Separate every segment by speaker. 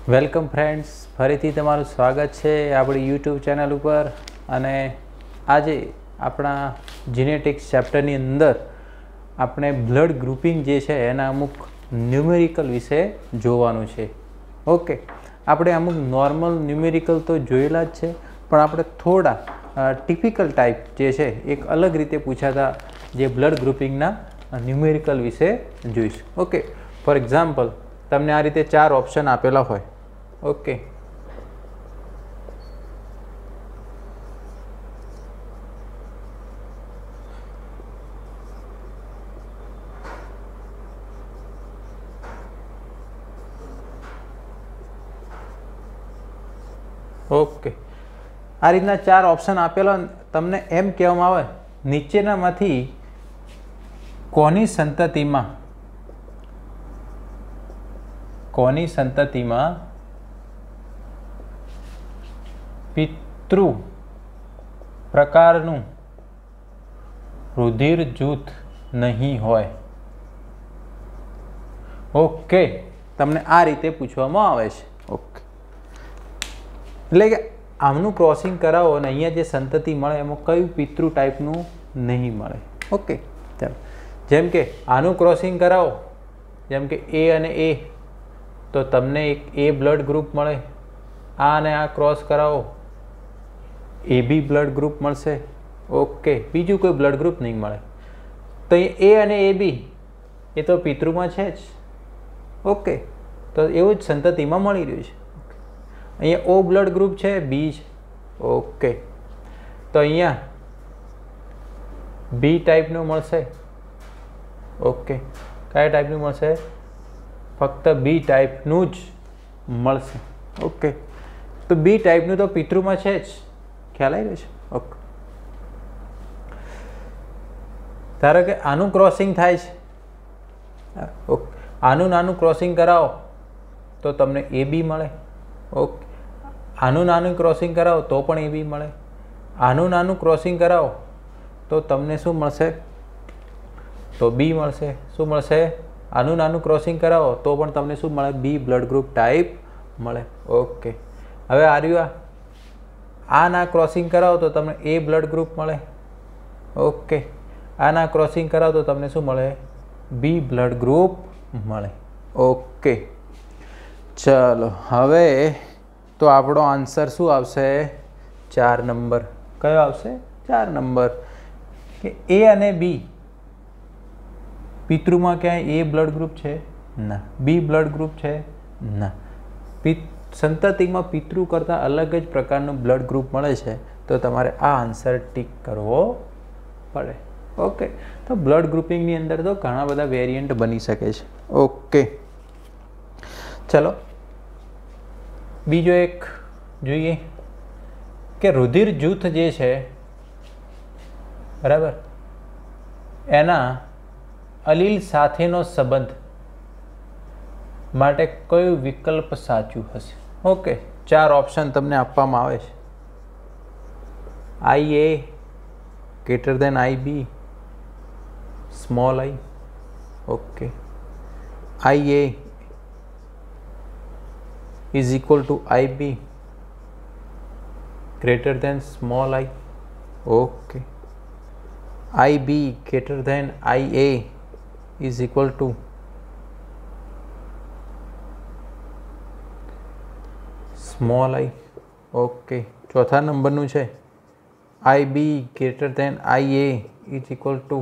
Speaker 1: Welcome friends, ફરીથી તમારું સ્વાગત છે આપણી યુટ્યુબ ચેનલ ઉપર. અને આજે આપણા જીનેટિક્સ ચેપ્ટરની અંદર આપણે બ્લડ ગ્રુપિંગ જે છે એના અમુક ન્યુમેરિકલ વિશે જોવાનું છે. ઓકે, આપણે અમુક નોર્મલ ન્યુમેરિકલ તો જોયેલા જ છે, પણ આપણે થોડા ટિપિકલ ટાઈપ જે છે એક અલગ રીતે પૂછાતા જે બ્લડ ગ્રુપિંગના ન્યુમેરિકલ વિશે જોઈશું. ઓકે, ફોર એક્ઝામ્પલ તમને આ રીતે 4 ઓપ્શન આપેલા હોય. ઓકે, ઓકે, આ રીતના 4 ઓપ્શન આપેલા. તમને એમ કહેવામાં આવે નીચેનામાંથી કોની સંતતિમાં પિતૃ પ્રકારનું રુધિર જૂથ નહીં હોય. ઓકે, તમને આ રીતે પૂછવામાં આવે છે. ઓકે, એટલે કે આમનું ક્રોસિંગ કરાવો અને અહીંયા જે સંતતિ મળે એમાં કયું પિતૃ ટાઈપનું નહીં મળે. ઓકે, ચાલો, જેમ કે આનું ક્રોસિંગ કરાવો, જેમ કે એ અને એ, તો તમને એક એ બ્લડ ગ્રુપ મળે. આ અને આ ક્રોસ કરાવો, એ બી બ્લડ ગ્રુપ મળશે. ઓકે, બીજું કોઈ બ્લડ ગ્રુપ નહીં મળે. તો એ અને એ બી એ તો પિતૃમાં છે જ. ઓકે, તો એવું જ સંતતિમાં મળી રહ્યું છે. અહીંયા ઓ બ્લડ ગ્રુપ છે, બી છે. ઓકે, તો અહીંયા બી ટાઈપનું મળશે. ઓકે, કયા ટાઈપનું મળશે? ફક્ત બી ટાઈપનું જ મળશે. ઓકે, તો બી ટાઈપનું તો પિતૃમાં છે જ. ખ્યાલ આવી રહ્યો છે? ઓકે, ધારો કે આનું ક્રોસિંગ થાય છે. ઓકે, આનું નાનું ક્રોસિંગ કરાવો તો તમને એ બી મળે. ઓકે, આનું નાનું ક્રોસિંગ કરાવો તો પણ એ બી મળે. આનું નાનું ક્રોસિંગ કરાવો તો તમને શું મળશે? તો બી મળશે. શું મળશે? આનું નાનું ક્રોસિંગ કરાવો તો પણ તમને શું મળે? બી બ્લડ ગ્રુપ ટાઈપ મળે. ઓકે, હવે આર્યું આના ક્રોસિંગ કરાવો તો તમને એ બ્લડ ગ્રુપ મળે. ઓકે, આના ક્રોસિંગ કરાવો તો તમને શું મળે? બી બ્લડ ગ્રુપ મળે. ઓકે, ચલો, હવે તો આપણો આન્સર શું આવશે? 4 નંબર. કયો આવશે? 4 નંબર. કે એ અને બી પિતૃમાં ક્યાંય એ બ્લડ ગ્રુપ છે? ના. બી બ્લડ ગ્રુપ છે? ના. સંતતિમાં પિતૃ કરતાં અલગ જ પ્રકારનું બ્લડ ગ્રુપ મળે છે, તો તમારે આ આન્સર ટીક કરવો પડે. ઓકે, તો બ્લડ ગ્રુપિંગની અંદર તો ઘણા બધા વેરિયન્ટ બની શકે છે. ઓકે, ચલો બીજો એક જોઈએ કે રુધિર જૂથ જે છે, બરાબર, એના અલીલ સાથેનો સંબંધ માટે કયું વિકલ્પ સાચું હશે? ઓકે, 4 ઓપ્શન તમને આપવામાં આવે છે. I A greater than I B, small I. Okay, I A is equal to IB greater than small I. Okay, IB greater than IA is equal to small I. Okay, ચોથા નંબરનું છે IB greater than IA is equal to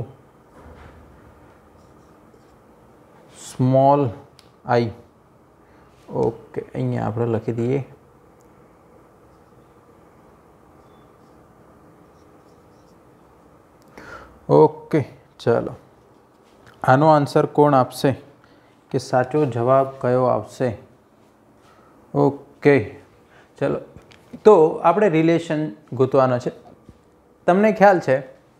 Speaker 1: small I. Okay, અહીંયા આપણે લખી દઈએ. Okay, ચલો, આનો answer કોણ આપશે કે સાચો જવાબ કયો આવશે? ઓકે, ચલો, તો આપણે રિલેશન ગોતવાનો છે. તમને ખ્યાલ છે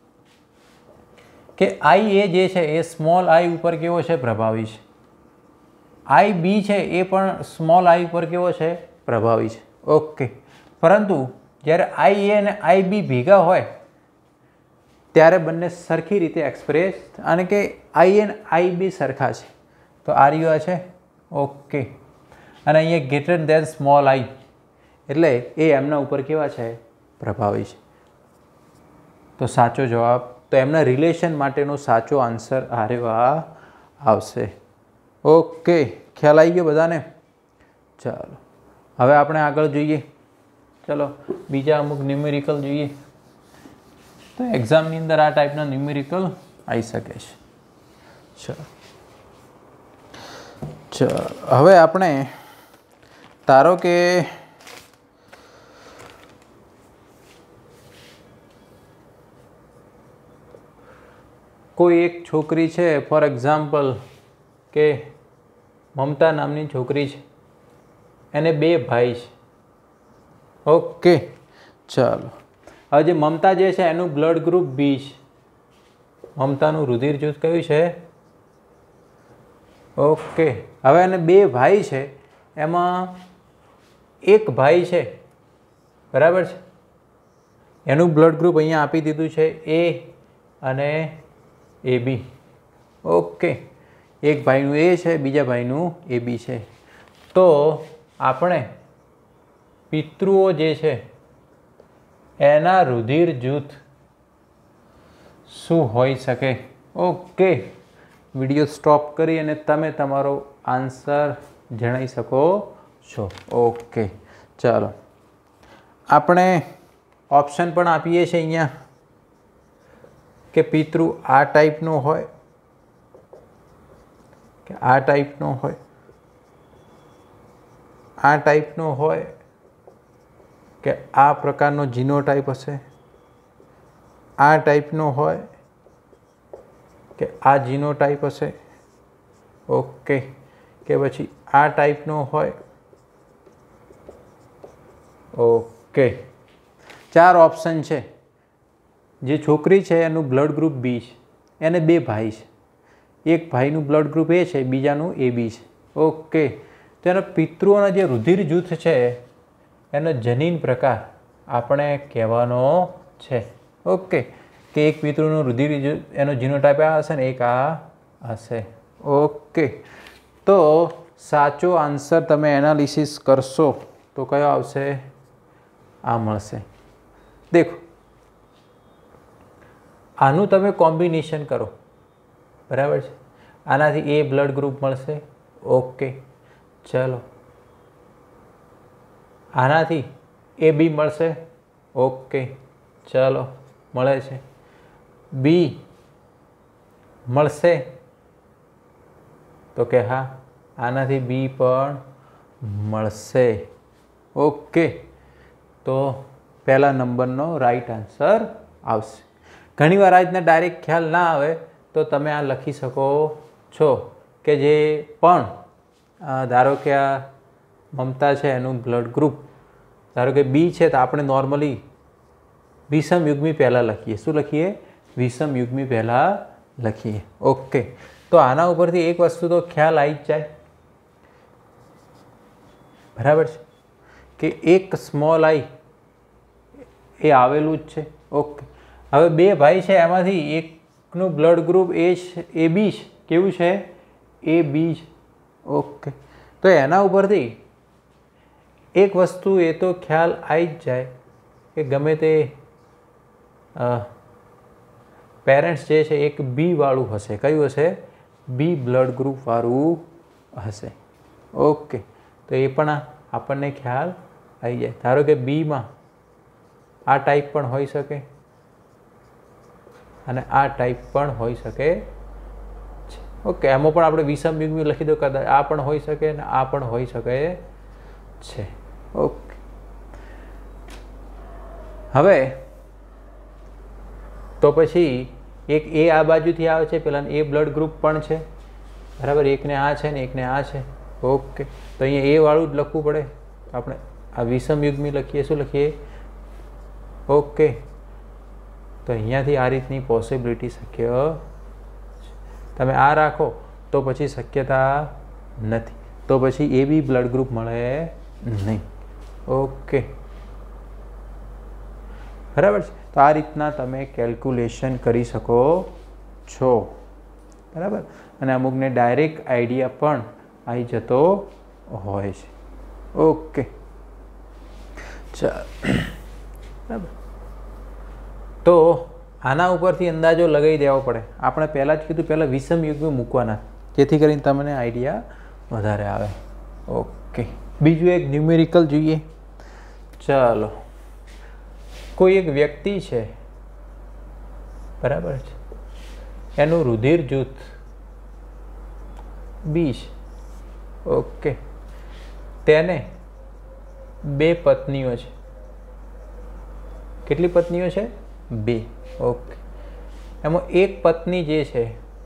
Speaker 1: કે આઈ એ જે છે એ સ્મોલ આઈ ઉપર કેવો છે? પ્રભાવી છે. આઈ બી છે એ પણ સ્મોલ આઈ ઉપર કેવો છે? પ્રભાવી છે. ઓકે, પરંતુ જ્યારે આઈ એ અને આઈ બી ભેગા હોય ત્યારે બંને સરખી રીતે એક્સપ્રેસ, અને કે આઈ એ અને આઈ બી સરખા છે, તો આ રહ્યું છે. ઓકે, અને અહીંયા ગ્રેટર દેન સ્મોલ આઈ એટલે એ એમના ઉપર કેવા છે? પ્રભાવી છે. તો સાચો જવાબ, તો એમના રિલેશન માટેનો સાચો આન્સર આર્યો આવશે. ઓકે, ખ્યાલ આવી ગયો બધાને? ચાલો હવે આપણે આગળ જોઈએ. ચલો બીજા અમુક ન્યુમેરિકલ જોઈએ. તો એક્ઝામની અંદર આ ટાઈપના ન્યુમેરિકલ આવી શકે છે. ચાલો હવે આપણે ધારો કે કોઈ એક છોકરી છે, ફોર એક્ઝામ્પલ કે મમતા નામની છોકરી છે, એને 2 ભાઈ છે. ઓકે, ચાલો હવે જે મમતા જે છે એનું બ્લડ ગ્રુપ બી છે. મમતાનું રુધિર જૂથ કયું છે? ઓકે, હવે એને 2 ભાઈ છે, એમાં એક ભાઈ છે, બરાબર છે, એનું બ્લડ ગ્રુપ અહીંયા આપી દીધું છે એ અને એ બી. ઓકે, એક ભાઈનું એ છે, બીજા ભાઈનું એ બી છે. તો આપણે પિતૃઓ જે છે એના રુધિર જૂથ શું હોઈ શકે? ઓકે, વિડીયો સ્ટોપ કરી અને તમે તમારો આન્સર જણાવી શકો છો. ઓકે, ચાલો આપણે ઓપ્શન પણ આપીએ છીએ અહીંયા કે પિતૃ આ ટાઈપનો હોય કે આ ટાઈપનો હોય, આ ટાઈપનો હોય કે આ પ્રકારનો જીનોટાઈપ હશે, આ ટાઈપનો હોય કે આ જીનોટાઈપ હશે. ઓકે, કે પછી આ ટાઈપનો હોય. ઓકે, 4 ઓપ્શન છે. જે છોકરી છે એનું બ્લડ ગ્રુપ બી છે, એને 2 ભાઈ છે, એક ભાઈનું બ્લડ ગ્રુપ એ છે, બીજાનું એ બી છે. ઓકે, તો એના પિતૃઓના જે રુધિર જૂથ છે એનો જનીન પ્રકાર આપણે કહેવાનો છે. ઓકે, કે એક પિતૃનું રુધિર જૂથ એનો જીનોટાઈપ આ હશે ને એક આ હશે. ઓકે, તો સાચો આન્સર તમે એનાલિસિસ કરશો તો કયો આવશે? આ મળશે. દેખો, આનું તમે કોમ્બિનેશન કરો, બરાબર છે, આનાથી એ બ્લડ ગ્રુપ મળશે. ઓકે, ચલો આનાથી એ બી મળશે. ઓકે, ચલો મળે છે. બી મળશે તો કે હા, આનાથી બી પણ મળશે. ઓકે, તો પહેલા નંબરનો રાઈટ આન્સર આવશે. ઘણીવાર આ રીતના ડાયરેક્ટ ખ્યાલ ના આવે તો તમે આ લખી શકો છો કે જે પણ ધારો કે આ મમતા છે એનું બ્લડ ગ્રુપ ધારો કે બી છે, તો આપણે નોર્મલી વિષમ યુગ્મી પહેલાં લખીએ. શું લખીએ? વિષમ યુગ્મી પહેલાં લખીએ. ઓકે, તો આના ઉપરથી એક વસ્તુ તો ખ્યાલ આવી જ જાય, બરાબર છે, કે એક સ્મોલ આઈ એ આવેલું જ છે. ઓકે, હવે 2 ભાઈ છે, એમાંથી એકનું બ્લડ ગ્રુપ એ બી છે. કેવું છે? એ બી છે. ઓકે, તો એના ઉપરથી એક વસ્તુ એ તો ખ્યાલ આવી જ જાય કે ગમે તે પેરેન્ટ્સ જે છે એક બી વાળું હશે. કયું હશે? બી બ્લડ ગ્રુપ વાળું હશે. ઓકે, તો એ પણ આપણને ખ્યાલ આવી જાય. ધારો કે બીમાં આ ટાઈપ પણ હોઈ શકે અને આ ટાઈપ પણ હોઈ શકે. ઓકે, એમાં પણ આપણે વિષમ યુગ્મી લખી દો, કદાચ આ પણ હોઈ શકે અને આ પણ હોઈ શકે છે. ઓકે, હવે તો પછી એક એ આ બાજુથી આવે છે, પેલા એ બ્લડ ગ્રુપ પણ છે, બરાબર, એકને આ છે ને એકને આ છે. ઓકે, તો અહીંયા એ વાળું જ લખવું પડે. આપણે આ વિષમ યુગ્મી લખીએ. શું લખીએ? ઓકે, તો અહીંયાથી આ રીતની પોસિબિલિટી શક્ય છે. તમે આ રાખો તો પછી શક્યતા નથી, તો પછી એ બી બ્લડ ગ્રુપ મળે નહીં. ઓકે, બરાબર છે. તો આ રીતના તમે કેલ્ક્યુલેશન કરી શકો છો, બરાબર, અને અમુકને ડાયરેક્ટ આઈડિયા પણ આવી જતો હોય છે. ઓકે, ચાલ બરાબર. તો આના ઉપરથી અંદાજો લગાવી દેવો પડે. આપણે પહેલાં જ કીધું, પહેલાં વિષમ યુગ્મ મૂકવાના, જેથી કરીને તમને આઈડિયા વધારે આવે. ઓકે, બીજું એક ન્યુમેરિકલ જોઈએ. ચાલો, કોઈ એક વ્યક્તિ છે, બરાબર છે, એનું રુધિર જૂથ બી છે. ઓકે, તેને 2 પત્નીઓ છે. કેટલી પત્નીઓ છે? 2. ઓકે, એમાં એક પત્ની જે છે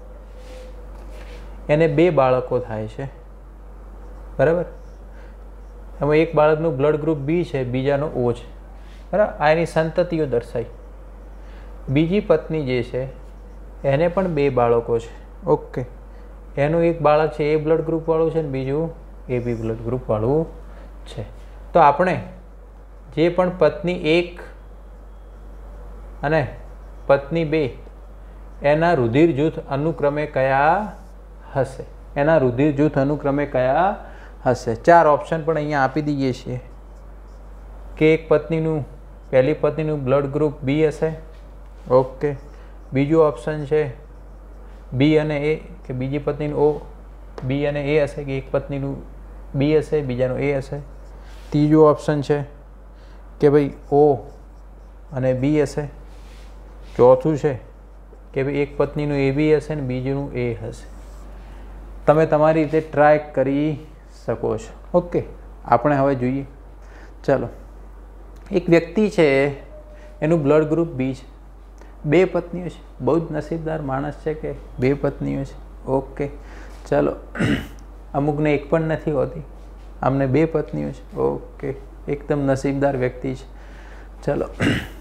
Speaker 1: એને 2 બાળકો થાય છે, બરાબર. એમાં એક બાળકનું બ્લડ ગ્રુપ બી છે, બીજાનો ઓ છે, બરાબર. આ એની સંતતિઓ દર્શાવી. બીજી પત્ની જે છે એને પણ 2 બાળકો છે. ઓકે, એનું એક બાળક છે એ બ્લડ ગ્રુપવાળું છે ને બીજું એ બી બ્લડ ગ્રુપવાળું છે. તો આપણે જે પણ પત્ની 1 અને પત્ની 2 એના રુધિર જૂથ અનુક્રમે કયા હશે? એના રુધિર જૂથ અનુક્રમે કયા હશે? 4 ઓપ્શન પણ અહીંયા આપી દઈએ છીએ કે એક પત્નીનું, પહેલી પત્નીનું બ્લડ ગ્રુપ બી હશે. ઓકે, બીજું ઓપ્શન છે બી અને એ, કે બીજી પત્નીનું ઓ બી અને એ હશે, કે એક પત્નીનું બી હશે બીજાનું એ હશે. ત્રીજું ઓપ્શન છે કે ભાઈ ઓ અને બી હશે. ચોથું છે કે ભાઈ એક પત્નીનું એ બી હશે ને બીજું એ હશે. તમે તમારી રીતે ટ્રાય કરી શકો છો. ઓકે, આપણે હવે જોઈએ. ચાલો, એક વ્યક્તિ છે, એનું બ્લડ ગ્રુપ બી છે, 2 પત્નીઓ છે. બહુ જ નસીબદાર માણસ છે કે 2 પત્નીઓ છે. ઓકે, ચાલો, અમુકને એક પણ નથી હોતી, આમને 2 પત્નીઓ છે. ઓકે, એકદમ નસીબદાર વ્યક્તિ છે. ચાલો,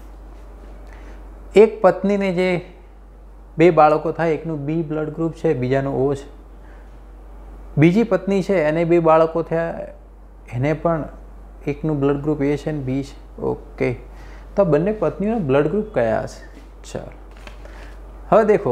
Speaker 1: એક પત્નીને જે 2 બાળકો થાય, એકનું બી બ્લડ ગ્રુપ છે, બીજાનું ઓ છે. બીજી પત્ની છે એને 2 બાળકો થયા, એને પણ એકનું બ્લડ ગ્રુપ એ છે ને બી છે. ઓકે, તો બંને પત્નીઓના બ્લડ ગ્રુપ કયા હશે? ચાલો, હવે દેખો,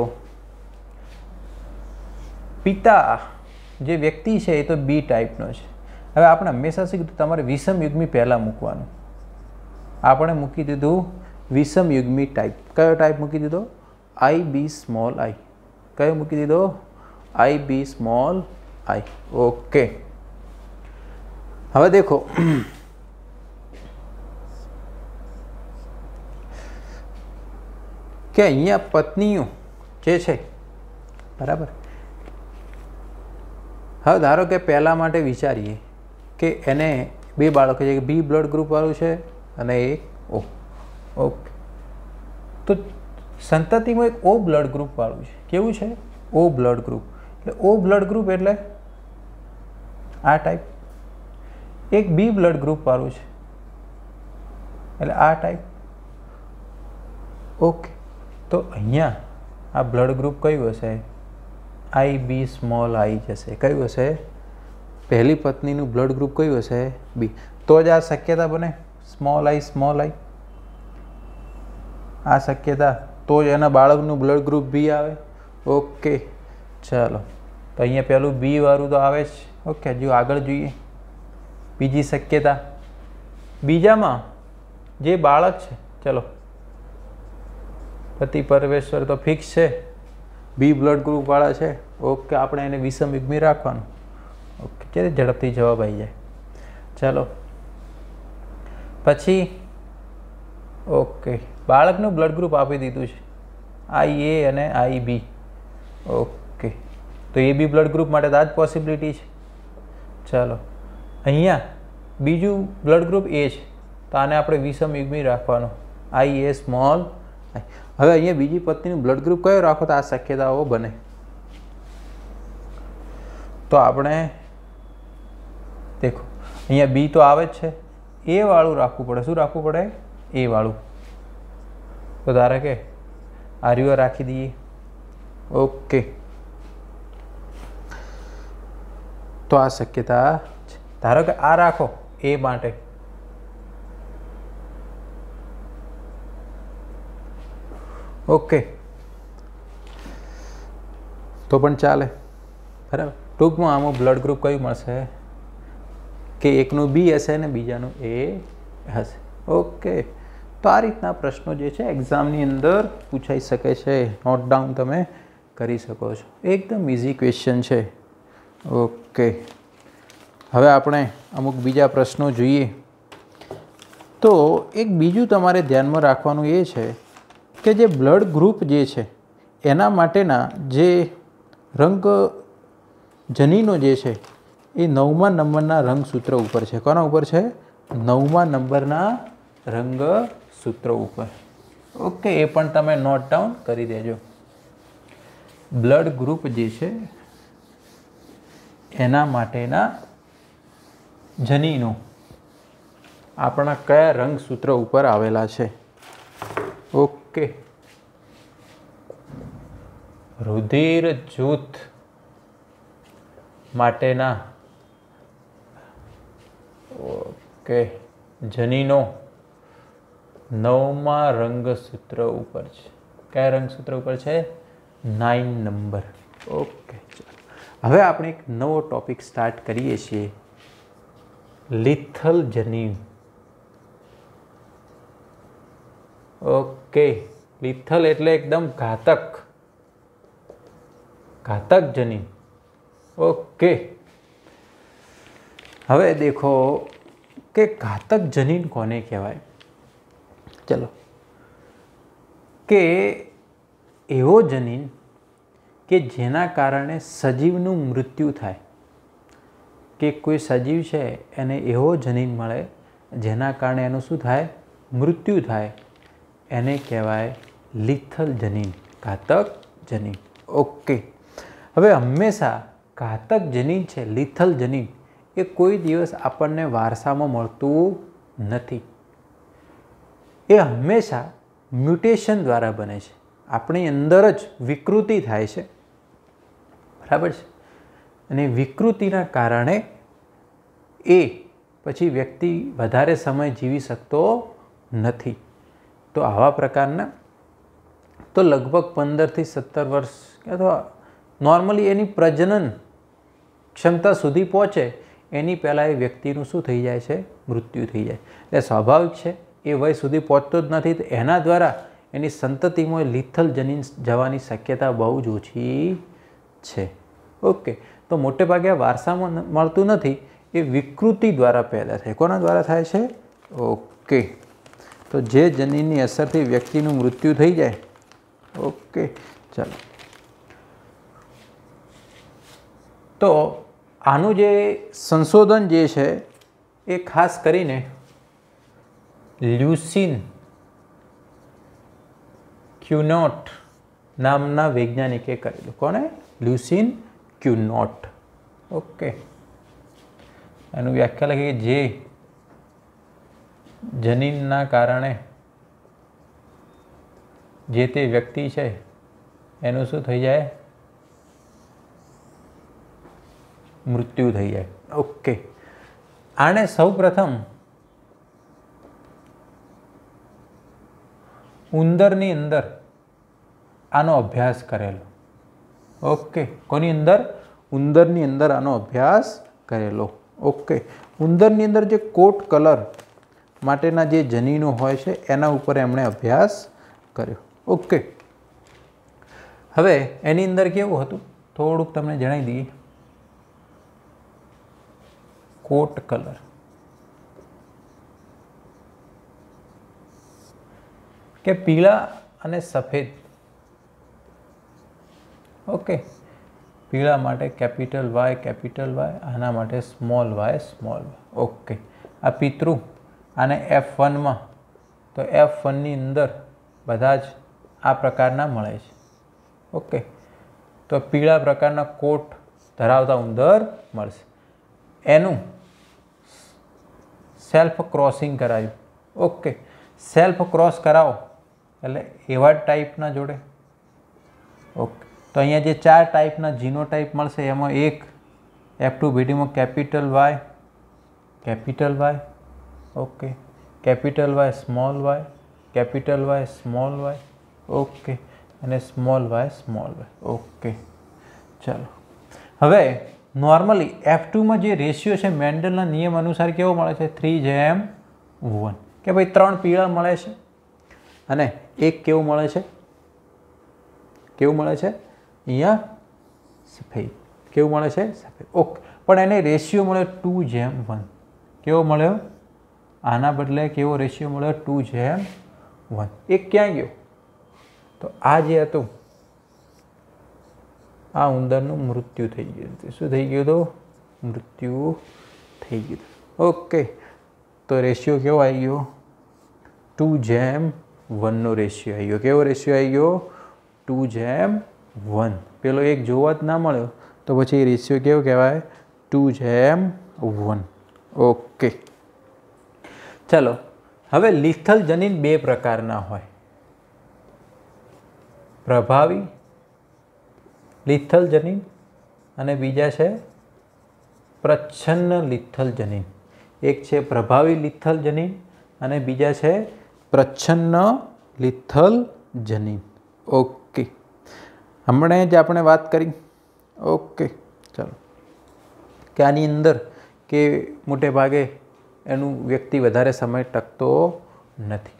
Speaker 1: પિતા જે વ્યક્તિ છે એ તો બી ટાઈપનો છે. હવે આપણે હંમેશા શીખ્યું તમારે વિષમ યુગ્મી પહેલાં મૂકવાનું. આપણે મૂકી દીધું વિષમ યુગ્મી ટાઈપ. કયો ટાઈપ મૂકી દીધો? I B small I. કયો મૂકી દીધો? I B small I. Okay, હવે દેખો, કે અહીંયા પત્નીઓ જે છે, બરાબર. હવે ધારો કે પહેલાં માટે વિચારીએ કે એને 2 બાળકો છે, બી બ્લડ ગ્રુપવાળું છે અને એક ઓ. ઓકે, તો સંતતિમાં એક ઓ બ્લડ ગ્રુપવાળું છે. કેવું છે? O blood group. એટલે ઓ બ્લડ ગ્રુપ એટલે આ ટાઈપ. એક બી બ્લડ ગ્રુપવાળું છે એટલે આ ટાઈપ. ઓકે, તો અહીંયા આ બ્લડ ગ્રુપ કયું હશે? આઈ બી સ્મોલ આઈ જશે. કયું હશે? પહેલી પત્નીનું બ્લડ ગ્રુપ કયું હશે? બી. તો જ આ શક્યતા બને, સ્મોલ આઈ સ્મોલ આઈ. આ શક્યતા, તો જ એના બાળકનું બ્લડ ગ્રુપ બી આવે. ઓકે, ચાલો, તો અહીંયા પહેલું બી વાળું તો આવે જ. ઓકે, હજુ આગળ જોઈએ બીજી શક્યતા. બીજામાં જે બાળક છે, ચલો, પતિ પરમેશ્વર તો ફિક્સ છે, બી બ્લડ ગ્રુપવાળા છે. ઓકે, આપણે એને વિષમ યુગ્મી રાખવાનું. ઓકે, ત્યારે ઝડપથી જવાબ આવી જાય. ચાલો, પછી ઓકે, બાળકનું બ્લડ ગ્રુપ આપી દીધું છે, આઈ એ અને આઈ બી. ઓકે, તો એ બી બ્લડ ગ્રુપ માટે તો આ જ પોસિબિલિટી છે. ચાલો, અહીંયા બીજું બ્લડ ગ્રુપ એ છે, તો આને આપણે વિષમ યુગ્મી રાખવાનો, આઈ એ સ્મોલ આઈ. હવે અહીંયા બીજી પત્નીનું બ્લડ ગ્રુપ કયો રાખો તો આ શક્યતાઓ બને? તો આપણે દેખો, અહીંયા બી તો આવે જ છે, એ વાળું રાખવું પડે. શું રાખવું પડે? એ વાળું. તો ધારો કે આર્યો રાખી દઈએ. ઓકે, તો આ શક્યતા છે. ધારો કે આ રાખો એ માટે. ઓકે, તો પણ ચાલે, બરાબર. ટૂંકમાં આમાં બ્લડ ગ્રુપ કયું મળશે? કે એકનું બી હશે ને બીજાનું એ હશે. ઓકે, તો આ રીતના પ્રશ્નો જે છે એક્ઝામની અંદર પૂછાઈ શકે છે. નોટ ડાઉન તમે કરી શકો છો. એકદમ ઇઝી ક્વેશ્ચન છે. ઓકે, હવે આપણે અમુક બીજા પ્રશ્નો જોઈએ. તો એક બીજું તમારે ધ્યાનમાં રાખવાનું એ છે કે જે બ્લડ ગ્રુપ જે છે એના માટેના જે રંગ જનીનો જે છે એ 9મા નંબરના રંગસૂત્ર ઉપર છે. કોના ઉપર છે? 9મા નંબરના રંગસૂત્ર ઉપર. ઓકે, એ પણ તમે નોટ ડાઉન કરી દેજો. બ્લડ ગ્રુપ જે છે એના માટેના જનીનો આપણા કયા રંગસૂત્ર ઉપર આવેલા છે? ઓકે, રુધિર જૂથ માટેના ઓકે જનીનો 9મા રંગસૂત્ર ઉપર છે. કયા રંગસૂત્ર ઉપર છે? 9 નંબર. ઓકે, હવે આપણે એક નવો ટોપિક સ્ટાર્ટ કરીએ છીએ. લિથલ જનીન. ઓકે, લિથલ એટલે એકદમ ઘાતક, ઘાતક જનીન. ઓકે, હવે દેખો કે ઘાતક જનીન કોને કહેવાય? ચલો, કે એવો જનીન કે જેના કારણે સજીવનું મૃત્યુ થાય, કે કોઈ સજીવ છે એને એવો જનીન મળે જેના કારણે એનું શું થાય? મૃત્યુ થાય. એને કહેવાય લિથલ જનીન, ઘાતક જનીન. ઓકે, હવે હંમેશા ઘાતક જનીન છે, લિથલ જનીન, એ કોઈ દિવસ આપણને વારસામાં મળતું નથી. એ હંમેશા મ્યુટેશન દ્વારા બને છે. આપણી અંદર જ વિકૃતિ થાય છે, બરાબર છે? અને વિકૃતિના કારણે એ પછી વ્યક્તિ વધારે સમય જીવી શકતો નથી. તો આવા પ્રકારના તો લગભગ 15 થી 17 વર્ષ અથવા નોર્મલી એની પ્રજનન ક્ષમતા સુધી પહોંચે એની પહેલાં એ વ્યક્તિનું શું થઈ જાય છે? મૃત્યુ થઈ જાય. એટલે સ્વાભાવિક છે એ વય સુધી પહોંચતો જ નથી. તો એના દ્વારા એની સંતતિમાં લિથલ જનીન જવાની શક્યતા બહુ જ ઓછી છે. ઓકે, તો મોટે ભાગે વારસામાં મળતું નથી, એ વિકૃતિ દ્વારા પેદા થાય. કોના દ્વારા થાય છે? ઓકે, તો જે જનીનની અસરથી વ્યક્તિનું મૃત્યુ થઈ જાય. ઓકે, ચાલો, તો આનું જે સંશોધન જે છે એ ખાસ કરીને લ્યુસીન ક્યુનોટ નામના વૈજ્ઞાનિકે કરેલું. કોને? લ્યુસીન ક્યુનોટ. ઓકે, એનું વ્યાખ્યા લખી કે જે જનીનના કારણે જે તે વ્યક્તિ છે એનું શું થઈ જાય? મૃત્યુ થઈ જાય. ઓકે, આણે સૌ પ્રથમ ઉંદરની અંદર આનો અભ્યાસ કરેલો. ઓકે, કોની અંદર? ઉંદરની અંદર આનો અભ્યાસ કરેલો. ઓકે, ઉંદરની અંદર જે કોટ કલર માટેના જે જનીનો હોય છે એના ઉપર એમણે અભ્યાસ કર્યો. ઓકે, હવે એની અંદર કેવું હતું થોડુંક તમને જણાવી દઈએ. કોટ કલર કે પીળા અને સફેદ. ઓકે, પીળા માટે કેપિટલ વાય કેપિટલ વાય, આના માટે small Y small Y. Okay, આ પિતૃ આને F1માં, તો F1ની અંદર બધા જ આ પ્રકારના મળે છે. ઓકે, તો પીળા પ્રકારના કોટ ધરાવતા ઉંદર મળશે. એનું સેલ્ફ ક્રોસિંગ કરાયું. ઓકે, સેલ્ફ ક્રોસ કરાવો એટલે એવા ટાઈપના જોડે. ઓકે, તો અહીંયા જે 4 ટાઈપના જીનોટાઈપ મળશે એમાં એક F2BDમાં capital Y capital Y. Okay, capital Y small Y, capital Y small Y. Okay, અને small Y small Y. Okay, ચાલો, હવે નોર્મલી F2 માં જે રેશિયો છે મેન્ડલના નિયમ અનુસાર કેવો મળે છે 3:1 કે ભાઈ 3 પીળા મળે છે અને એક કેવું મળે છે અહીંયા સફેદ કેવું મળે છે સફેદ ઓકે પણ એને રેશિયો મળ્યો 2:1 કેવો મળ્યો આના બદલે કેવો રેશિયો મળ્યો 2:1 એક ક્યાં ગયો તો આ જે હતું આ ઉંદરનું મૃત્યુ થઈ ગયું હતું શું થઈ ગયું હતું મૃત્યુ થઈ ગયું ઓકે તો રેશિયો કેવો આવી ગયો 2:1 નો રેશિયો આવી ગયો કેવો રેશિયો આવી ગયો 2:1 પેલો એક જોવા જ ના મળ્યો તો પછી રેશિયો કેવો કહેવાય 2:1 ઓકે ચલો હવે લિથલ જનીન બે પ્રકારના હોય પ્રભાવી લિથલ જનીન અને બીજા છે પ્રચ્છન્ન લિથલ જનીન એક છે પ્રભાવી લિથલ જનીન અને બીજા છે પ્રચ્છન્ન લિથલ જનીન ઓકે હમણાં જ આપણે વાત કરી ઓકે ચાલો કે આની અંદર કે મોટે ભાગે એનું વ્યક્તિ વધારે સમય ટકતો નથી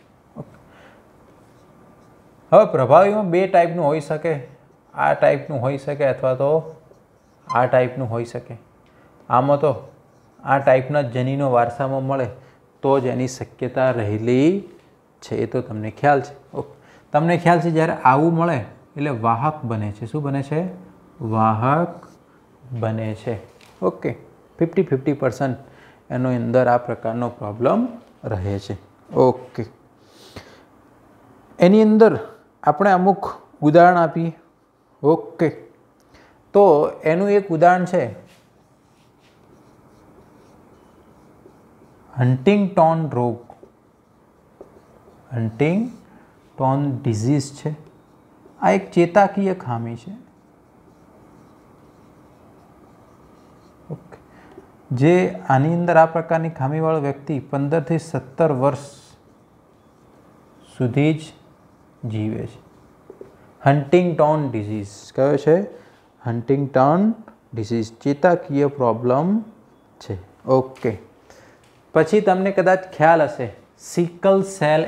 Speaker 1: હવે પ્રભાવીમાં બે ટાઈપનું હોઈ શકે આ ટાઈપનું હોઈ શકે અથવા તો આ ટાઈપનું હોઈ શકે આમાં તો આ ટાઈપના જનીનો વારસામાં મળે તો જ એની શક્યતા રહેલી છે એ તો તમને ખ્યાલ છે ઓકે તમને ખ્યાલ છે જ્યારે આવું મળે એટલે વાહક બને છે શું બને છે વાહક બને છે ઓકે 50-50% એનો અંદર આ પ્રકારનો પ્રોબ્લેમ રહે છે ઓકે એની અંદર આપણે અમુક ઉદાહરણ આપીએ ઓકે તો એનું એક ઉદાહરણ છે હન્ટિંગ્ટન રોગ હન્ટિંગ્ટન ડિઝીઝ છે આ એક ચેતાકીય ખામી છે ઓકે જે આની અંદર આ પ્રકારની ખામીવાળો વ્યક્તિ 15 થી 17 વર્ષ સુધી જ જીવે છે હન્ટિંગ્ટન ડિઝીઝ કયો છે હન્ટિંગ્ટન ડિઝીઝ ચેતાકીય પ્રોબ્લેમ છે ઓકે પછી તમને કદાચ ખ્યાલ હશે સિકલ સેલ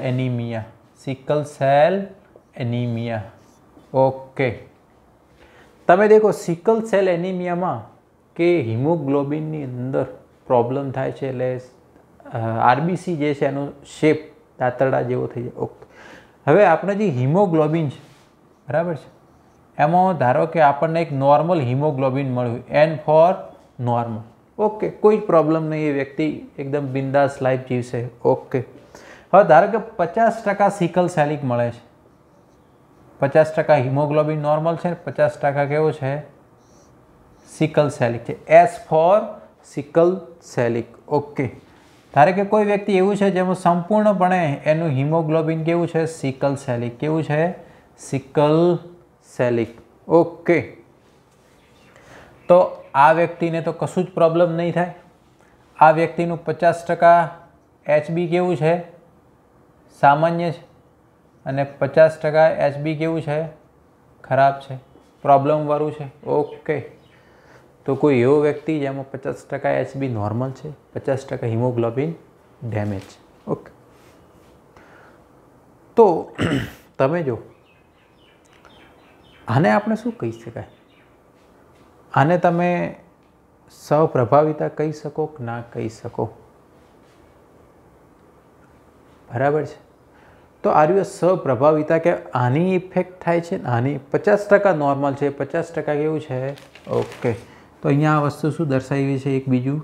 Speaker 1: એનિમિયા ઓકે તમે દેખો સિકલ સેલ એનિમિયામાં કે હિમોગ્લોબિનની અંદર પ્રોબ્લેમ થાય છે એટલે આરબીસી જે છે એનો શેપ દાંતરડા જેવો થઈ જાય ઓકે હવે આપણે જે હિમોગ્લોબિન છે બરાબર છે એમાં ધારો કે આપણને એક નોર્મલ હિમોગ્લોબિન મળ્યું N ફોર નોર્મલ ઓકે કોઈ પ્રોબ્લેમ નહીં એ વ્યક્તિ એકદમ બિંદાસ લાઈફ જીવશે ઓકે હવે ધારો કે 50% સિકલ સેલિક મળે છે 50% હિમોગ્લોબિન નોર્મલ છે 50% કેવો છે સિકલ સેલિક છે S ફોર સિકલ સેલિક ઓકે ધારો કે કોઈ વ્યક્તિ એવું છે જેમાં સંપૂર્ણપણે એનું હિમોગ્લોબિન કેવું છે સિકલ સેલિક કેવું છે સિકલ સેલિક ઓકે તો આ વ્યક્તિને તો કશું જ પ્રોબ્લેમ નહીં થાય આ વ્યક્તિનું 50% HB કેવું છે સામાન્ય છે અને 50% HB કેવું છે ખરાબ છે પ્રોબ્લેમવાળું છે ઓકે તો કોઈ એવો વ્યક્તિ જેમાં 50% HB નોર્મલ છે 50% હિમોગ્લોબિન ડેમેજ છે ઓકે તો તમે જો આને આપણે શું કહી શકાય આને તમે સ્વપ્રભાવિતા કહી શકો કે ના કહી શકો બરાબર છે તો આ રહ્યું સ્વપ્રભાવિતા કે આની ઇફેક્ટ થાય છે આની 50% નોર્મલ છે 50% કેવું છે ઓકે તો અહીંયા આ વસ્તુ શું દર્શાવી છે એક બીજું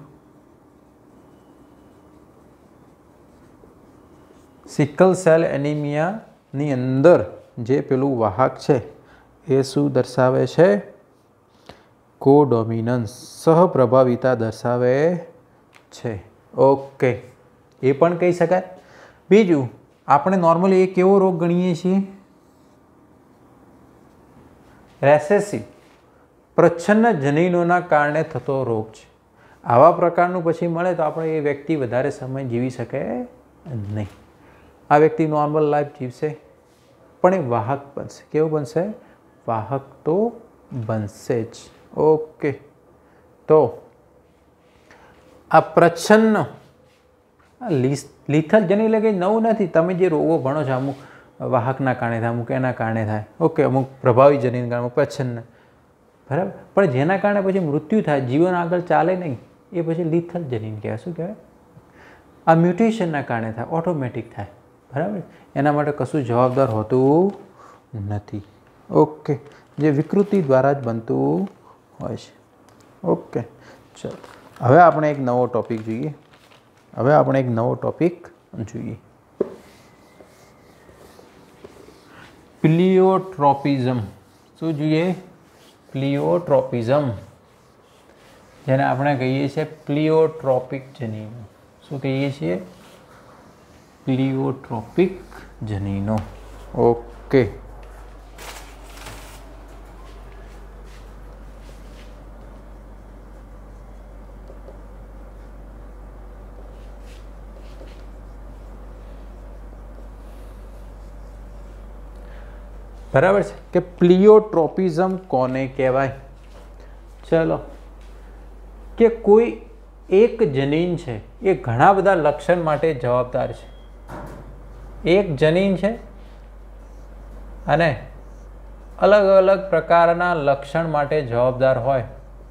Speaker 1: સિકલ સેલ એનિમિયાની અંદર જે પેલું વાહક છે એ શું દર્શાવે છે કોડોમિનન્સ સહપ્રભાવિતા દર્શાવે છે ઓકે એ પણ કહી શકાય બીજું આપણે નોર્મલી એ કેવો રોગ ગણીએ છીએ રેસેસિવ પ્રચ્છન્ન જનીનોના કારણે થતો રોગ છે આવા પ્રકારનું પછી મળે તો આપણે એ વ્યક્તિ વધારે સમય જીવી શકે નહીં આ વ્યક્તિ નોર્મલ લાઈફ જીવશે પણ એ વાહક બનશે કેવું બનશે વાહક તો બનશે જ ઓકે તો આ પ્રચ્છન્ન લિથલ જનીન એટલે કંઈ નવું નથી. તમે જે રોગો ભણો છો અમુક વાહકના કારણે થાય, અમુક એના કારણે થાય, ઓકે, અમુક પ્રભાવી જનીન કારણે, અમુક પ્રચ્છન્ન, બરાબર. પણ જેના કારણે પછી મૃત્યુ થાય, જીવન આગળ ચાલે નહીં, એ પછી લિથલ જનીન કહેવાય. શું કહેવાય? આ મ્યુટેશનના કારણે થાય, ઓટોમેટિક થાય, બરાબર. એના માટે કશું જવાબદાર હોતું નથી. ઓકે, જે વિકૃતિ દ્વારા જ બનતું હોય છે. ઓકે, ચલો હવે આપણે એક નવો ટોપિક જોઈએ. પ્લિયોટ્રોપિઝમ. શું જોઈએ? પ્લિયોટ્રોપિઝમ, જેને આપણે કહીએ છીએ પ્લિયોટ્રોપિક જનીનો. શું કહીએ છીએ? પ્લિયોટ્રોપિક જનીનો. ઓકે, બરાબર છે કે પ્લિયોટ્રોપિઝમ કોને કહેવાય? ચલો, કે કોઈ એક જનીન છે એ ઘણા બધા લક્ષણ માટે જવાબદાર છે. એક જનીન છે અને અલગ અલગ પ્રકારના લક્ષણ માટે જવાબદાર હોય.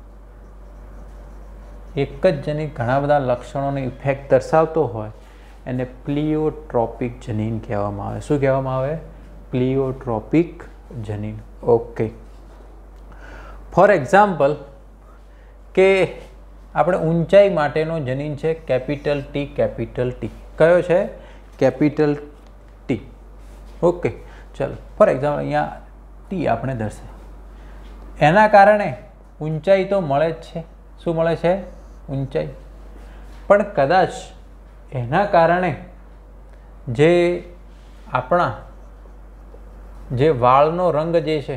Speaker 1: એક જ જનીન ઘણા બધા લક્ષણોની ઇફેક્ટ દર્શાવતો હોય એને પ્લિયોટ્રોપિક જનીન કહેવામાં આવે. શું કહેવામાં આવે? પ્લિયોટ્રોપિક જનીન. ઓકે, ફોર એક્ઝામ્પલ કે આપણે ઊંચાઈ માટેનો જનીન છે કેપિટલ ટી. કયો છે? Capital T. ઓકે, ચલો ફોર એક્ઝામ્પલ અહીંયા ટી આપણે દર્શાવીએ. એના કારણે ઊંચાઈ તો મળે જ છે. શું મળે છે? ઊંચાઈ. પણ કદાચ એના કારણે જે આપણા જે વાળનો રંગ જે છે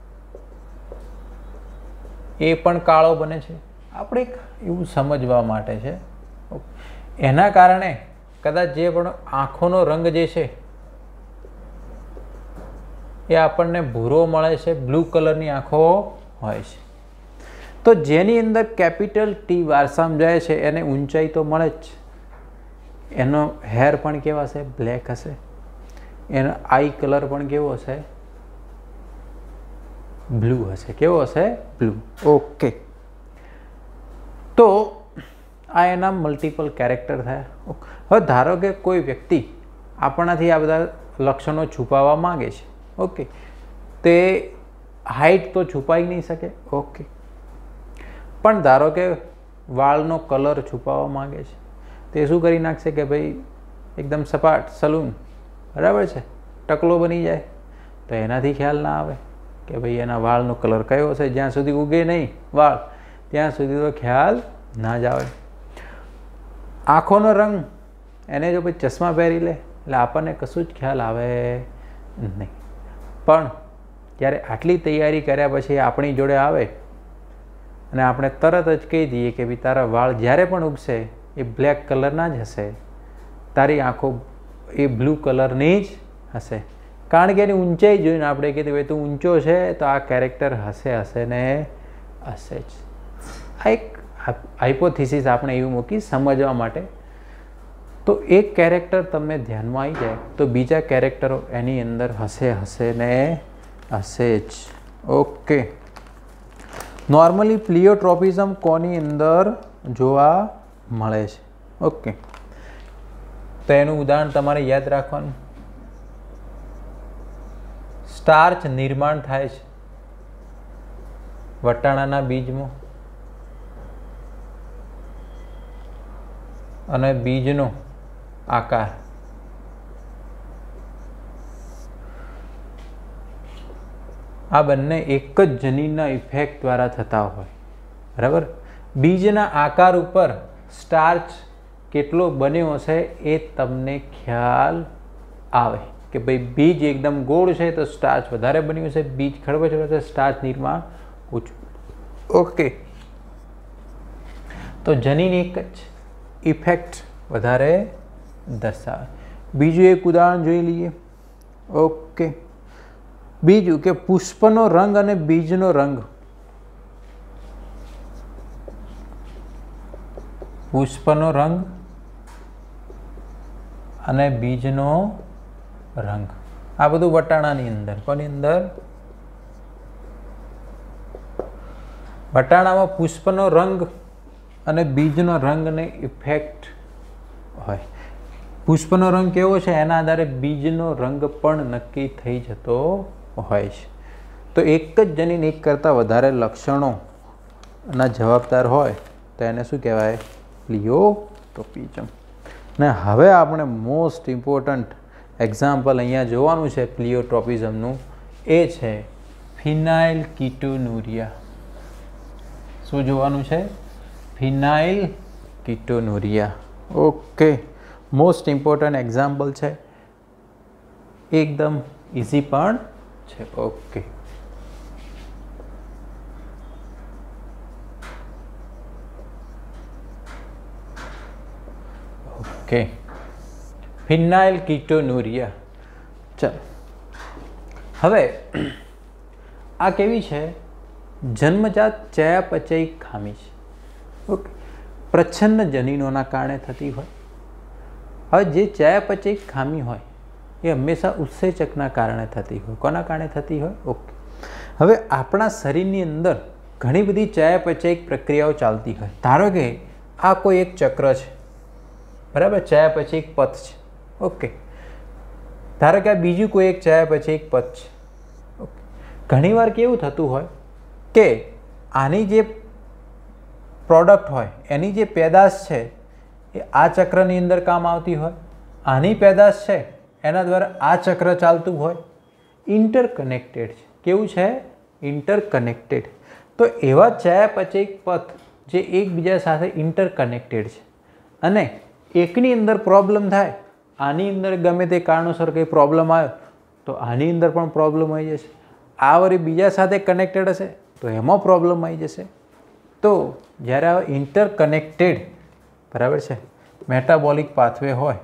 Speaker 1: એ પણ કાળો બને છે. આપણે એવું સમજવા માટે છે. એના કારણે કદાચ જે પણ આંખોનો રંગ જે છે એ આપણને ભૂરો મળે છે, બ્લુ કલરની આંખો હોય છે. તો જેની અંદર કેપિટલ ટી વારસામાં જાય છે એને ઊંચાઈ તો મળે જ. એનો હેર પણ કેવા હશે? બ્લેક હશે. એનો આઈ કલર પણ કેવો હશે? બ્લુ હશે. કેવો હશે? બ્લુ. ઓકે, તો આ એના મલ્ટિપલ કેરેક્ટર થયા. હવે ધારો કે કોઈ વ્યક્તિ આપણાથી આ બધા લક્ષણો છુપાવવા માંગે છે. ઓકે, તે હાઈટ તો છુપાઈ નહીં શકે. ઓકે, પણ ધારો કે વાળનો કલર છુપાવવા માંગે છે, તે શું કરી નાખશે કે ભાઈ એકદમ સપાટ સલૂન, બરાબર છે, ટકલો બની જાય. તો એનાથી ખ્યાલ ના આવે કે ભાઈ એના વાળનો કલર કયો હશે. જ્યાં સુધી ઉગે નહીં વાળ ત્યાં સુધી તો ખ્યાલ ના જ આવે. આંખોનો રંગ, એને જો પછી ચશ્મા પહેરી લે એટલે આપણને કશું જ ખ્યાલ આવે નહીં. પણ જ્યારે આટલી તૈયારી કર્યા પછી આપણી જોડે આવે અને આપણે તરત જ કહી દઈએ કે ભાઈ તારા વાળ જ્યારે પણ ઉગશે એ બ્લેક કલરના જ હશે, તારી આંખો એ બ્લુ કલરની જ હશે. કારણ કે એની ઊંચાઈ જોઈને આપણે કીધું ભાઈ તું ઊંચો છે તો આ કેરેક્ટર હશે ને હશે જ. આ એક હાઇપોથિસિસ આપણે એવું મૂકી સમજવા માટે. તો એક કેરેક્ટર તમને ધ્યાનમાં આવી જાય તો બીજા કેરેક્ટરો એની અંદર હશે ને હશે જ. ઓકે, નોર્મલી પ્લિયોટ્રોપિઝમ કોની અંદર જોવા મળે છે? ઓકે, તો એનું ઉદાહરણ તમારે યાદ રાખવાનું. સ્ટાર્ચ નિર્માણ થાય છે વટાણાના બીજમાં અને બીજનો આકાર આ બંને એક જ જનીનના ઇફેક્ટ દ્વારા થતા હોય, બરાબર. બીજના આકાર ઉપર સ્ટાર્ચ કેટલો બન્યો હશે એ તમને ખ્યાલ આવે કે ભાઈ બીજ એકદમ ગોળ છે તો સ્ટાર્ચ વધારે બન્યું છે, બીજ ખડબચડો છે સ્ટાર્ચ નિર્માણ ઓછું. ઓકે, તો જનીન એક જ, ઇફેક્ટ વધારે દર્શાવે. બીજું એક ઉદાહરણ જોઈ લઈએ. ઓકે, બીજું કે પુષ્પનો રંગ અને બીજનો રંગ પુષ્પનો રંગ અને બીજનો રંગ. આ બધું વટાણાની અંદર. કોની અંદર? વટાણામાં પુષ્પનો રંગ અને બીજનો રંગને ઇફેક્ટ હોય. પુષ્પનો રંગ કેવો છે એના આધારે બીજનો રંગ પણ નક્કી થઈ જતો હોય છે. તો એક જ જનીન એક કરતાં વધારે લક્ષણોના જવાબદાર હોય તો એને શું કહેવાય? પ્લિયોટ્રોપિઝમ. ને હવે આપણે મોસ્ટ ઇમ્પોર્ટન્ટ એક્ઝામ્પલ અહીંયા જોવાનું છે પ્લિયોટ્રોપિઝમનું, એ છે ફિનાઇલ કીટોનુરિયા. શું જોવાનું છે? Phenyl ketonuria. Okay, most important example છે, એકદમ ઇઝી પણ છે. Okay, okay, phenyl ketonuria. ચાલો, હવે આ કેવી છે? જન્મજાત ચયાપચયી ખામી છે. ઓકે, પ્રચ્છન્ન જનીનોના કારણે થતી હોય. હવે જે ચયાપચયી ખામી હોય એ હંમેશા ઉત્સેચકના કારણે થતી હોય. કોના કારણે થતી હોય? ઓકે, હવે આપણા શરીરની અંદર ઘણી બધી ચયાપચયી પ્રક્રિયાઓ ચાલતી હોય. ધારો કે આ કોઈ એક ચક્ર છે, બરાબર, ચયાપચયી પથ છે. ઓકે, ધારો કે આ બીજું કોઈ એક ચયાપચયી પથ છે. ઓકે, ઘણીવાર કેવું થતું હોય કે આની જે પ્રોડક્ટ હોય, એની જે પેદાશ છે એ આ ચક્રની અંદર કામ આવતી હોય, આની પેદાશ છે એના દ્વારા આ ચક્ર ચાલતું હોય. ઇન્ટરકનેક્ટેડ છે. કેવું છે? ઇન્ટરકનેક્ટેડ. તો એવા ચયાપચયી પથ જે એકબીજા સાથે ઇન્ટરકનેક્ટેડ છે અને એકની અંદર પ્રોબ્લેમ થાય, આની અંદર ગમે તે કારણોસર કંઈ પ્રોબ્લેમ આવ્યો તો આની અંદર પણ પ્રોબ્લેમ આવી જશે. આ વળી બીજા સાથે કનેક્ટેડ હશે તો એમાં પ્રોબ્લેમ આવી જશે. તો જ્યારે આ ઇન્ટરકનેક્ટેડ, બરાબર છે, મેટાબોલિક પાથવે હોય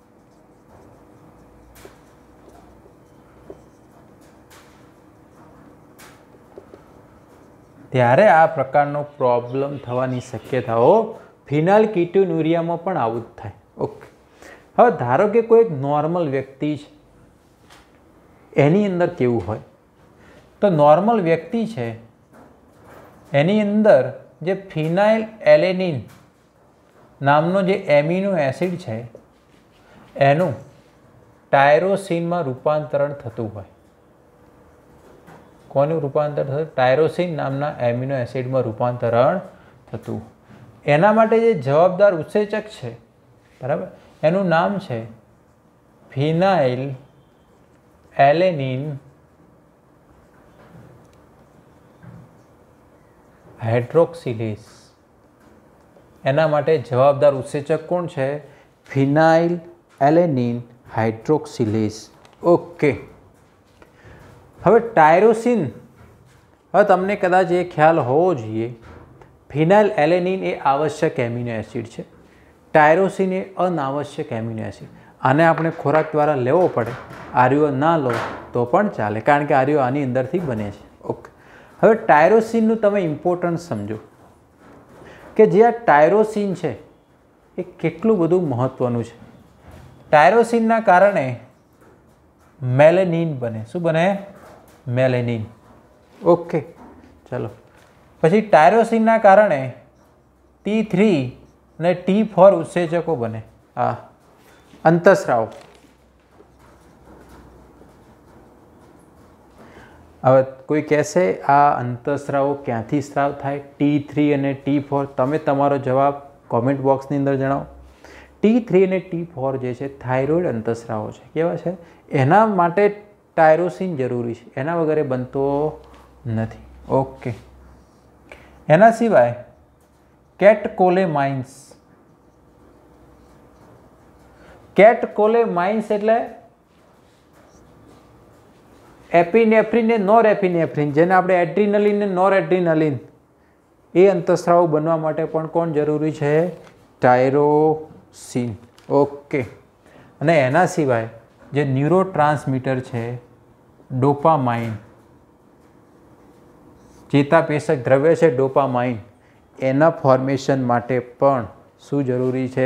Speaker 1: ત્યારે આ પ્રકારનો પ્રોબ્લેમ થવાની શક્યતાઓ ફિનાઇલ કીટોનુરિયામાં પણ આવું જ થાય. ઓકે, હવે ધારો કે કોઈ એક નોર્મલ વ્યક્તિ છે, એની અંદર કેવું હોય? તો નોર્મલ વ્યક્તિ છે એની અંદર જે ફિનાઇલ એલેનિન નામનો જે એમિનો એસિડ છે એનું ટાયરોસિનમાં રૂપાંતરણ થતું હોય. કોનું રૂપાંતર થતું? ટાયરોસિન નામના એમિનો એસિડમાં રૂપાંતરણ થતું. એના માટે જે જવાબદાર ઉત્સેચક છે, બરાબર, એનું નામ છે ફિનાઇલ એલેનિન હાઇડ્રોક્સિલેઝ. એના માટે જવાબદાર ઉત્સેચક કોણ છે? Phenyl alanine hydroxylase. ઓકે, હવે ટાયરોસિન, હવે તમને કદાચ એ ખ્યાલ હોવો જોઈએ, ફિનાઇલ એલેનિન એ આવશ્યક એમિનો એસિડ છે, ટાયરોસિન એ અનાવશ્યક એમિનો એસિડ. આને આપણે ખોરાક દ્વારા લેવો પડે, આર્યો ના લો તો પણ ચાલે, કારણ કે આર્યો આની અંદરથી બને છે. ઓકે, હવે ટાયરોસિનનું તમે ઇમ્પોર્ટન્સ સમજો કે જે આ ટાયરોસિન છે એ કેટલું બધું મહત્ત્વનું છે. ટાયરોસિનના કારણે મેલેનિન બને. શું બને? મેલેનિન. ઓકે, ચલો, પછી ટાયરોસિનના કારણે T3 અને T4 ઉત્સેચકો બને. આ અંતઃસ્રાવ. હવે કોઈ કહેશે આ અંતઃસ્રાવો ક્યાંથી સ્રાવ થાય? T3 અને T4. તમે તમારો જવાબ કોમેન્ટ બોક્સની અંદર જણાવો. T3 અને T4 જે છે થાઇરોઇડ અંતઃસ્રાવો છે. કેવા છે? એના માટે ટાયરોસિન જરૂરી છે, એના વગરે બનતો નથી. ઓકે, એના સિવાય કેટકોલેમાઇન્સ. કેટકોલેમાઇન્સ એટલે એપિનેફ્રિન ને નોરેપિનેફ્રિન, જેને આપણે એડ્રીનલિન ને નોરેડ્રીનલિન, એ અંતઃસ્રાવો બનવા માટે પણ કોણ જરૂરી છે? ટાયરોસિન. ઓકે, અને એના સિવાય જે ન્યુરોટ્રાન્સમીટર છે ડોપામાઇન, ચેતાપેશક દ્રવ્ય છે ડોપામાઇન, એના ફોર્મેશન માટે પણ શું જરૂરી છે?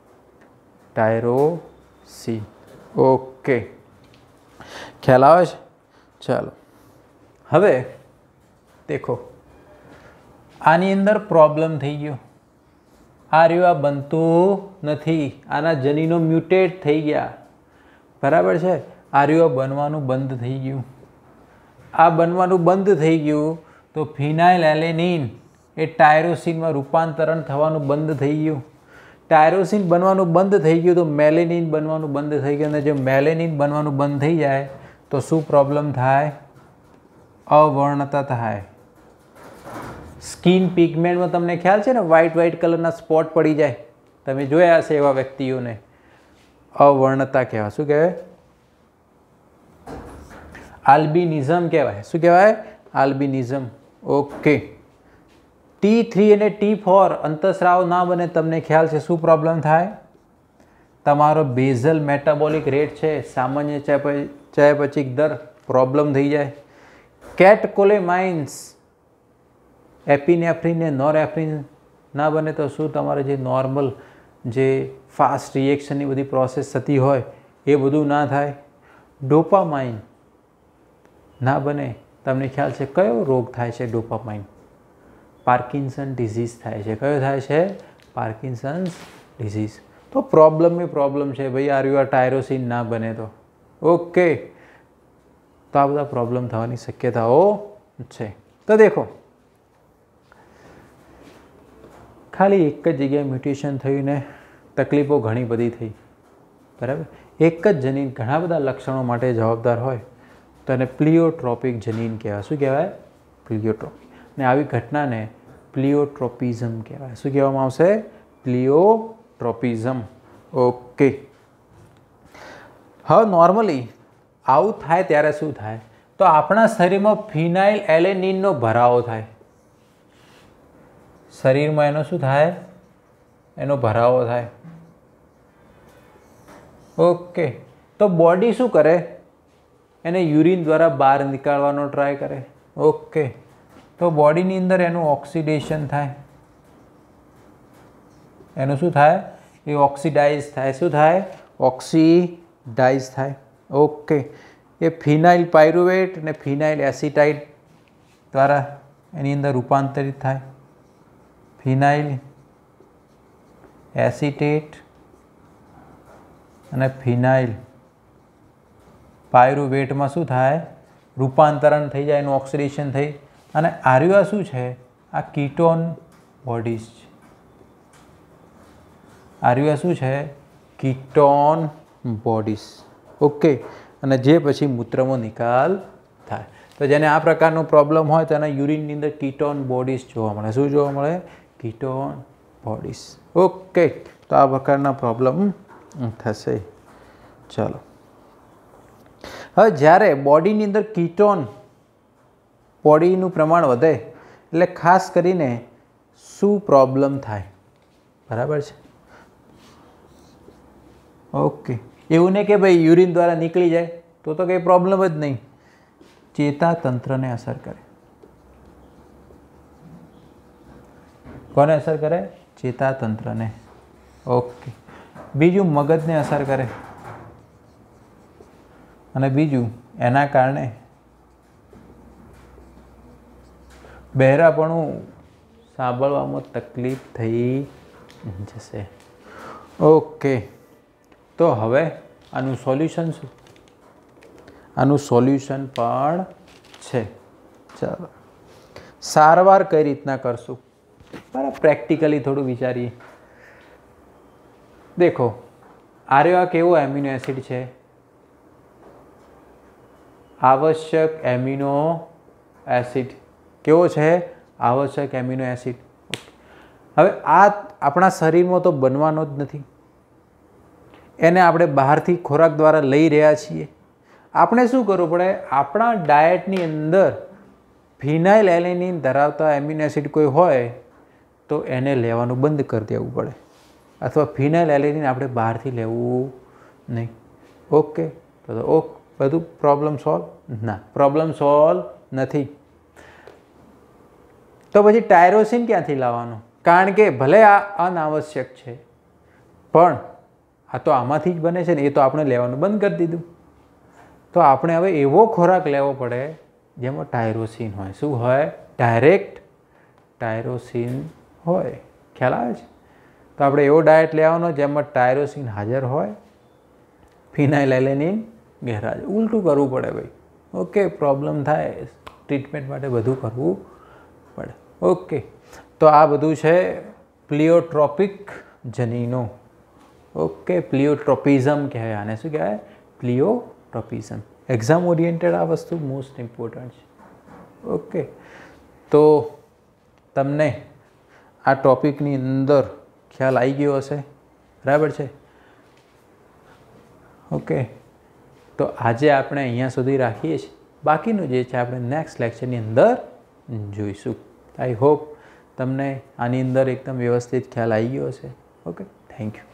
Speaker 1: ટાયરોસિન. ઓકે, ખ્યાલ આવે છે? ચાલો હવે દેખો, આની અંદર પ્રોબ્લેમ થઈ ગયો. આ રહ્યું, આ બનતું નથી, આના જનીનો મ્યુટેટ થઈ ગયા. બરાબર છે? આ રહ્યું બનવાનું બંધ થઈ ગયું. આ બનવાનું બંધ થઈ ગયું તો ફિનાઇલ એલેનિન એ ટાયરોસિનમાં રૂપાંતરણ થવાનું બંધ થઈ ગયું. ટાયરોસિન બનવાનું બંધ થઈ ગયું તો મેલેનિન બનવાનું બંધ થઈ ગયું. અને જો મેલેનિન બનવાનું બંધ થઈ જાય તો શું પ્રોબ્લેમ થાય? અવર્ણતા થાય. સ્કિન પિગમેન્ટમાં તમને ખ્યાલ છે ને, વ્હાઇટ કલરના સ્પોટ પડી જાય. તમે જોયા હશે એવા વ્યક્તિઓને. અવર્ણતા કહેવાય. શું કહેવાય? આલ્બિનિઝમ કહેવાય. શું કહેવાય? આલ્બિનિઝમ. ઓકે. T3 અને T4 અંતઃસ્રાવ ના બને, તમને ખ્યાલ છે શું પ્રોબ્લેમ થાય? તમારો બેઝલ મેટાબોલિક રેટ છે, સામાન્ય ચયાપચયિક દર પ્રોબ્લેમ થઈ જાય. કેટકોલેમાઇન્સ એપિનેફ્રિન ને નોરેફ્રિન ના બને તો શું? તમારે જે નોર્મલ જે ફાસ્ટ રિએક્શનની બધી પ્રોસેસ થતી હોય એ બધું ના થાય. ડોપામાઇન ના બને, તમને ખ્યાલ છે કયો રોગ થાય છે? ડોપામાઇન. પાર્કિન્સન ડિઝીઝ થાય છે. કયો થાય છે? Parkinson's disease. તો પ્રોબ્લેમ છે ભાઈ. આ રહ્યું, આ ટાયરોસિન ના બને તો. ઓકે, તો આ બધા પ્રોબ્લેમ થવાની શક્યતાઓ છે. તો દેખો, ખાલી એક જ જગ્યાએ મ્યુટેશન થયું ને તકલીફો ઘણી બધી થઈ. બરાબર? એક જ જનીન ઘણા બધા લક્ષણો માટે જવાબદાર હોય તો એને પ્લિયોટ્રોપિક જનીન કહેવાય. શું કહેવાય? પ્લિયોટ્રોપિક. ને આવી ઘટનાને પ્લિયોટ્રોપિઝમ કહેવાય. શું કહેવામાં આવશે? પ્લિયોટ્રોપિઝમ. ઓકે. હવે નોર્મલી આવું થાય ત્યારે શું થાય? તો આપણા શરીરમાં ફિનાઇલ એલેનિનનો ભરાવો થાય. શરીરમાં એનો શું થાય? એનો ભરાવો થાય. ઓકે. તો બોડી શું કરે? એને યુરિન દ્વારા બહાર નીકાળવાનો ટ્રાય કરે. ઓકે. તો બોડીની અંદર એનું ઓક્સિડેશન થાય. એનું શું થાય? એ ઓક્સિડાઇઝ થાય. શું થાય? ઓક્સિડાઇઝ થાય. ઓકે. એ ફિનાઇલ પાયરુવેટ અને ફિનાઇલ એસિટાઇડ દ્વારા એની અંદર રૂપાંતરિત થાય. ફિનાઇલ એસિટેટ અને ફિનાઇલ પાયરુવેટમાં શું થાય? રૂપાંતરણ થઈ જાય, એનું ઓક્સિડેશન થઈ. અને આર્યુઆ શું છે? આ કીટોન બોડીઝ છે. આર્યુઆ શું છે? Ketone bodies. ઓકે. અને જે પછી મૂત્રમાં નિકાલ થાય. તો જેને આ પ્રકારનો પ્રોબ્લેમ હોય તો એના યુરિનની અંદર કીટોન બોડીઝ જોવા મળે. શું જોવા મળે? Ketone bodies. ઓકે. તો આ પ્રકારના પ્રોબ્લેમ થશે. ચાલો, હવે જ્યારે બોડીની અંદર કીટોન બોડીનું પ્રમાણ વધે એટલે ખાસ કરીને શું પ્રોબ્લેમ થાય? બરાબર છે? ઓકે. એવું નહીં કે ભાઈ યુરિન દ્વારા નીકળી જાય તો કંઈ પ્રોબ્લેમ જ નહીં. ચેતાતંત્રને અસર કરે. કોને અસર કરે? ચેતાતંત્રને. ઓકે. બીજું મગજને અસર કરે. અને બીજું એના કારણે બહેરાપણું સાંભળવામાં તકલીફ થઈ જશે. ઓકે. તો હવે આનું સોલ્યુશન શું? આનું સોલ્યુશન પણ છે. ચાલો, સારવાર કઈ રીતના કરશું? બરાબર, પ્રેક્ટિકલી થોડું વિચારીએ. દેખો, આર્યો આ કેવો એમિનો એસિડ છે? આવશ્યક એમિનો એસિડ. કેવો છે? આવશ્યક એમિનો એસિડ. હવે આ આપણા શરીરમાં તો બનવાનો જ નથી. એને આપણે બહારથી ખોરાક દ્વારા લઈ રહ્યા છીએ. આપણે શું કરવું પડે? આપણા ડાયટની અંદર ફિનાઇલ એલેનિન ધરાવતા એમિનો એસિડ કોઈ હોય તો એને લેવાનું બંધ કરી દેવું પડે. અથવા ફિનાઇલ એલેનિન આપણે બહારથી લેવું નહીં. ઓકે. તો બધું પ્રોબ્લેમ સોલ્વ? ના, પ્રોબ્લેમ સોલ્વ નથી. તો પછી ટાયરોસિન ક્યાંથી લાવવાનું? કારણ કે ભલે આ અનાવશ્યક છે પણ આ તો આમાંથી જ બને છે ને, એ તો આપણે લેવાનું બંધ કરી દીધું. તો આપણે હવે એવો ખોરાક લેવો પડે જેમાં ટાયરોસિન હોય. શું હોય? ડાયરેક્ટ ટાયરોસિન હોય. ખ્યાલ આવે છે? તો આપણે એવો ડાયટ લેવાનો જેમાં ટાયરોસિન હાજર હોય, ફિનાઇલેલેનિન ગેરહાજર. ઉલટું કરવું પડે ભાઈ. ઓકે, પ્રોબ્લેમ થાય, ટ્રીટમેન્ટ માટે બધું કરવું પડે. ઓકે, તો આ બધું છે પ્લિયોટ્રોપિક જનીનો. ઓકે, પ્લિયોટ્રોપિઝમ કહેવાય આને. શું કહેવાય? પ્લિયોટ્રોપિઝમ. એક્ઝામ ઓરિએન્ટેડ આ વસ્તુ મોસ્ટ ઇમ્પોર્ટન્ટ છે. ઓકે, તો તમને આ ટોપિકની અંદર ખ્યાલ આવી ગયો હશે, બરાબર છે? ઓકે, તો આજે આપણે અહીંયા સુધી રાખીએ છીએ. બાકીનું જે છે આપણે નેક્સ્ટ લેક્ચરની અંદર જોઈશું. આઈ હોપ તમને આની અંદર એકદમ વ્યવસ્થિત ખ્યાલ આવી ગયો હશે. Okay, thank you.